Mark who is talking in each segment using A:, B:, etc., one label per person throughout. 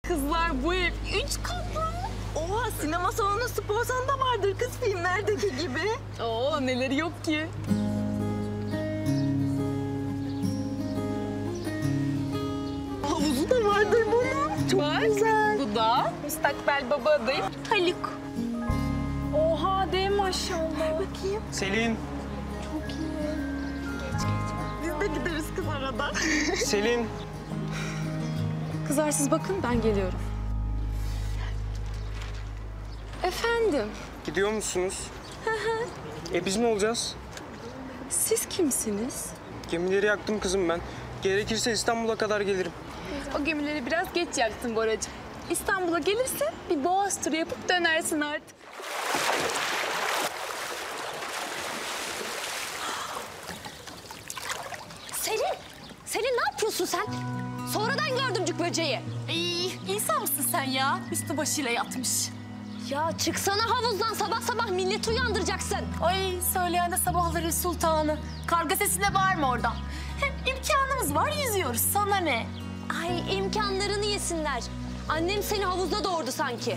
A: Kızlar bu ev 3 katlı.
B: Oha, sinema salonu, spor salonu da vardır kız, filmlerdeki gibi.
A: Oo, neleri yok ki.
B: Havuzu da vardır bunun. Çok güzel.
A: Bu da müstakbel baba adayım Haluk. Oha, de maşallah.
B: Bakayım.
C: Selin.
B: Çok iyi. Geç. Biz de gideriz kız arada.
C: Selin.
A: Kızlar siz bakın, ben geliyorum. Efendim,
C: Gidiyor musunuz? Biz ne olacağız?
A: siz kimsiniz?
C: Gemileri yaktım kızım ben. Gerekirse İstanbul'a kadar gelirim.
A: O gemileri biraz geç yaktın Boracığım. İstanbul'a gelirsin, bir boğaz turu yapıp dönersin artık.
D: Selin ne yapıyorsun sen? Sonradan gördüm cük böceği.
A: İnsan mısın sen ya? Üstü başıyla yatmış.
D: Ya çıksana havuzdan, sabah sabah milleti uyandıracaksın.
A: Ay, söyleyen de sabahları sultanı. Karga sesine bağırma oradan. Hem imkanımız var, yüzüyoruz. Sana ne?
D: Ay imkanlarını yesinler. Annem seni havuzda doğurdu sanki.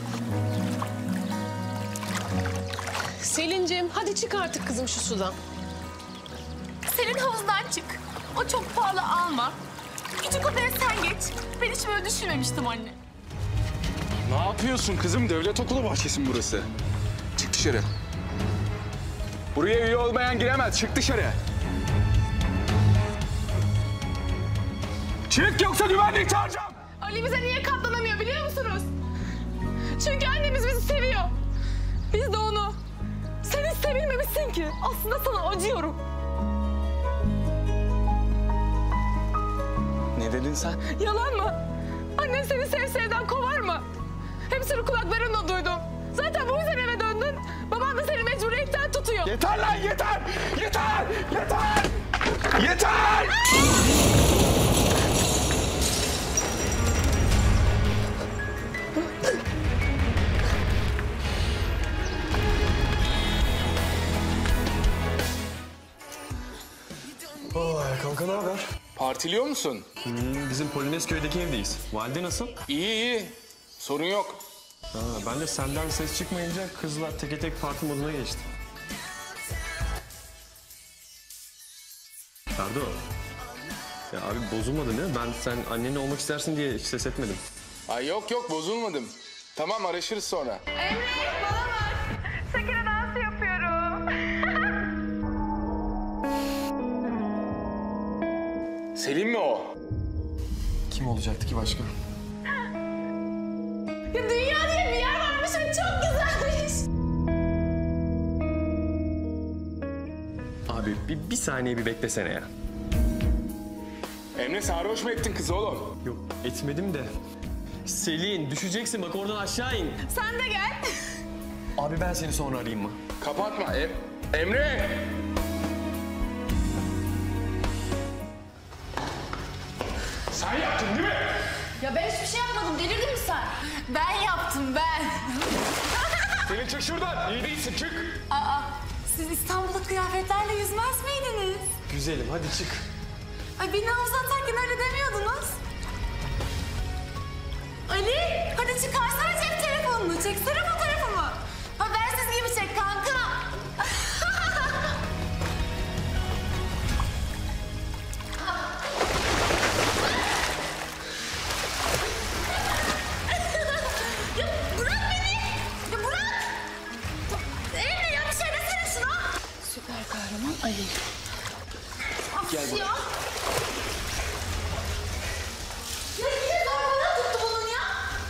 E: Selin'cim hadi çık artık kızım şu sudan.
A: Selin havuzdan çık. O çok pahalı, alma. Küçük odaya sen geç. Ben hiç böyle düşünmemiştim anne.
F: Ne yapıyorsun kızım? Devlet okulu bahçesi mi burası? Çık dışarı. Buraya üye olmayan giremez. Çık dışarı. Çık yoksa güvenlik çağıracağım.
A: Ali bize niye katlanamıyor biliyor musunuz? Çünkü annemiz bizi seviyor. Biz de onu. Sen hiç sevilmemişsin ki. Aslında sana acıyorum.
F: Ne dedin sen?
A: Yalan mı? Annen seni sevsevden kovar mı? Hepsini kulaklarımla duydum. Zaten bu yüzden eve döndün. Baban da seni mecburiyetten tutuyor.
F: Yeter lan yeter! Yeter! Yeter! Yeter!
G: Kanka ne haber?
F: Partiliyor musun?
G: Bizim Polonezköy'deki evdeyiz. Valide nasıl?
F: İyi. Sorun yok.
G: Ben de senden ses çıkmayınca kızlar teke tek parti moduna geçti. Ferdo. Ya abi bozulmadın değil mi? Ben sen annenle olmak istersin diye hiç ses etmedim.
F: Ay yok bozulmadım. Tamam araşırız sonra.
A: Emre, bana bak. Şekere dansı yapıyorum.
F: Selin mi o?
G: Kim olacaktı ki başka?
A: Ya dünya diye bir yer varmış ve çok güzelmiş.
G: Abi bir saniye bir beklesene ya.
F: Emre sarhoş mu ettin kızı oğlum?
G: Yok etmedim de. Selin düşeceksin bak oradan aşağı in.
A: Sen de gel.
G: Abi ben seni sonra arayayım mı?
F: Kapatma. Emre! Sen yaptın değil mi?
A: Ya ben hiçbir şey yapmadım. Delirdin mi sen? Ben yaptım, ben.
F: Selin çık şuradan. İyi değilsin çık.
A: Aa, siz İstanbul'da kıyafetlerle yüzmez miydiniz?
G: Güzelim hadi çık.
A: Ay, beni havuza atarken öyle demiyordunuz. Ali, hadi çıkarsana cep telefonunu. Çeksene fotoğrafımı. Habersiz gibi çek kanka. Ya bırak beni. Ya bırak. Emre ya bir şey desene şuna. Süper kahraman Ali.
F: Gel buraya.
A: Ya yine zorbalığa tuttu bunun ya.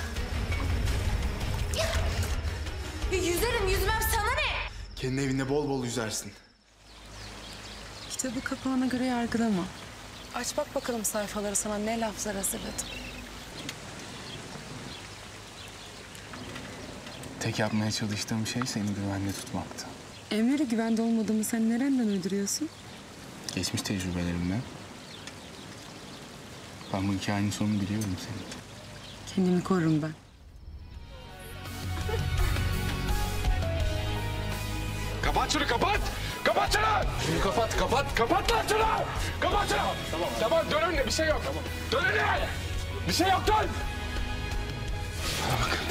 A: Ya yüzerim yüzmem sana ne?
F: Kendi evinde bol bol yüzersin.
E: Kitabı kapağına göre yargılama. Aç bak bakalım sayfaları, sana ne laflar hazırladım.
F: Tek yapmaya çalıştığım şey seni güvende tutmaktı.
E: Emre'yle güvende olmadığımı sen nereden uyduruyorsun?
F: Geçmiş tecrübelerimden. Ben bu hikayenin sonunu biliyorum senin.
E: Kendimi korurum ben.
F: Kapat şunu kapat! Kapat şunu! Şunu kapat kapat lan şunu! Kapat şunu! Tamam dön önüne bir şey yok. Dön önüne! Bir şey yok dön!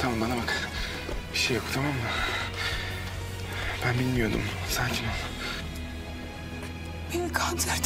C: Tamam bana bak. Bir şey yok tamam mı? Ben bilmiyordum. Sakin ol.
E: Beni kandırdı.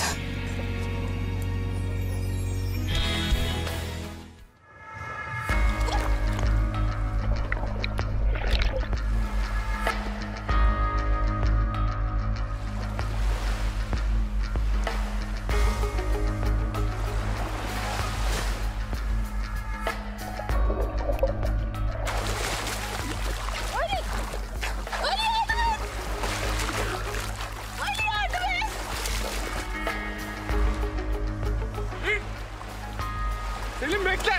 C: Selim bekle.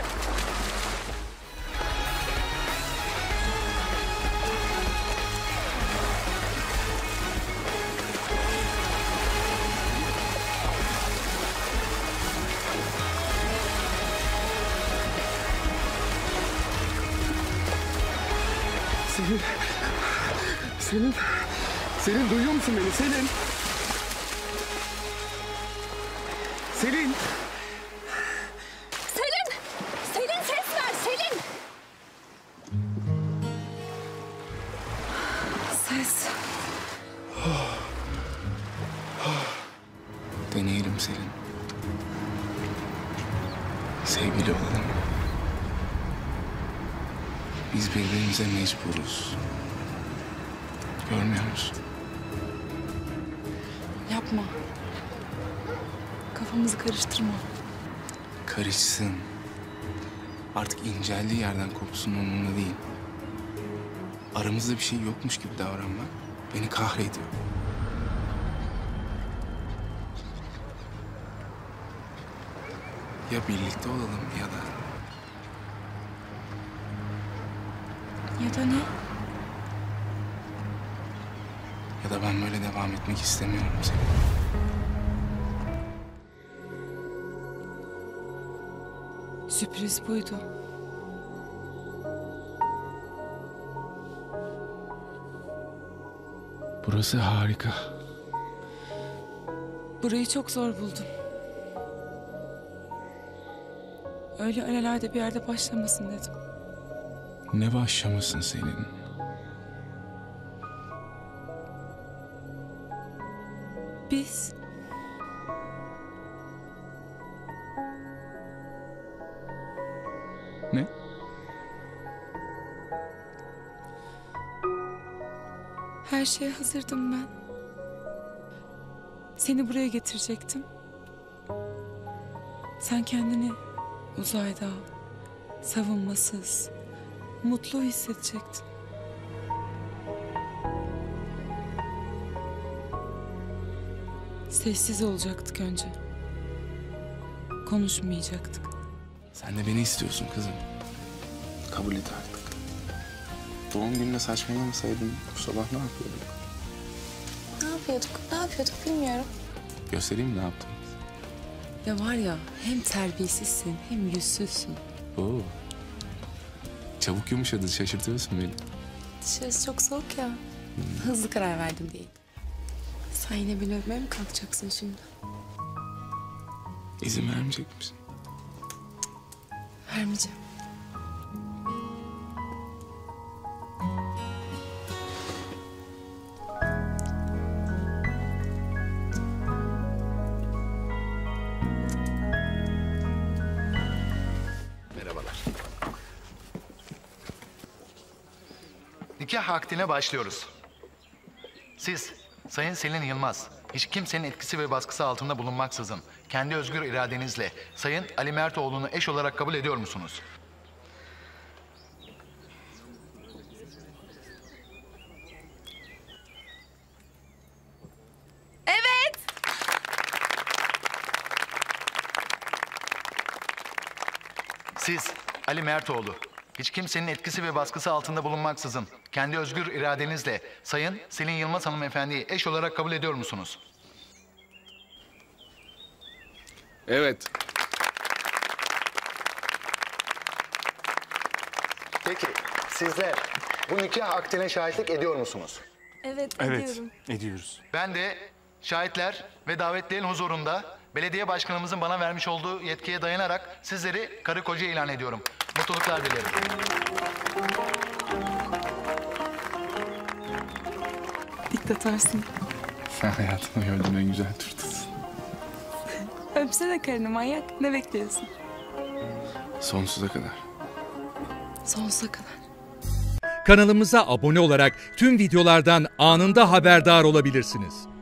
C: Selin duyuyor musun beni? Selin. Selin.
D: Selin! Selin ses ver Selin!
E: Ses.
F: Deneyelim Selin. Sevgili olalım. Biz birbirimize mecburuz. Görmüyor musun?
E: Yapma. Kafamızı karıştırma.
F: Karışsın. Artık inceldiği yerden kopsun umurumda değil. Aramızda bir şey yokmuş gibi davranmak beni kahrediyor. Ya birlikte olalım ya da...
E: Ya da ne?
F: Ya da ben böyle devam etmek istemiyorum seni.
E: Sürpriz buydu.
F: Burası harika.
E: Burayı çok zor buldum. Öyle alelade bir yerde başlamasın dedim.
F: Ne başlamasın senin?
E: Biz
F: Ne?
E: her şeye hazırdım ben. Seni buraya getirecektim. Sen kendini uzayda, savunmasız, mutlu hissedecektin. Sessiz olacaktık önce. Konuşmayacaktık.
F: Sen de beni istiyorsun kızım. Kabul et artık. Doğum gününe saçmalamasaydın bu sabah ne yapıyorduk?
A: Ne yapıyorduk bilmiyorum.
F: Göstereyim mi ne yaptım?
E: Ya var ya, hem terbiyesizsin hem yüzsüzsün.
F: Oo. Çabuk yumuşadın, şaşırtıyorsun beni.
E: Dışarısı çok soğuk ya. Hızlı karar verdim değil. Sen yine beni öpmeye mi kalkacaksın şimdi?
F: İzin vermeyecek misin?
E: Vermeyeceğim.
H: Nikah akdine başlıyoruz. Siz, Sayın Selin Yılmaz, hiç kimsenin etkisi ve baskısı altında bulunmaksızın, kendi özgür iradenizle Sayın Ali Mertoğlu'nu eş olarak kabul ediyor musunuz?
A: Evet.
H: Siz, Ali Mertoğlu, hiç kimsenin etkisi ve baskısı altında bulunmaksızın, kendi özgür iradenizle Sayın Selin Yılmaz hanımefendiyi eş olarak kabul ediyor musunuz?
F: Evet.
H: Peki, sizler bu nikah akdine şahitlik ediyor musunuz?
A: Evet,
C: Ediyoruz.
H: Ben de şahitler ve davetlilerin huzurunda belediye başkanımızın bana vermiş olduğu yetkiye dayanarak sizleri karı koca ilan ediyorum. Mutluluklar dilerim.
E: Diktatorsün.
F: Sen hayatımda gördüğüm en güzel turtasın.
E: Öpsene karını manyak. Ne bekliyorsun?
F: Sonsuza kadar.
E: Sonsuza kadar.
I: Kanalımıza abone olarak tüm videolardan anında haberdar olabilirsiniz.